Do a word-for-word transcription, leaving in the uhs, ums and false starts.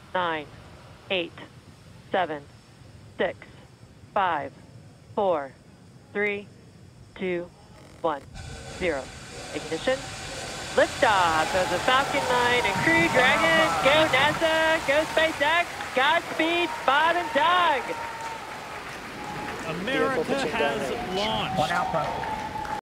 nine, eight, seven, six, five, four, three, two, one, zero. Ignition. Liftoff of the Falcon nine and Crew Dragon. Go NASA, go SpaceX, Godspeed, Bob and Doug. America has launched. One Alpha.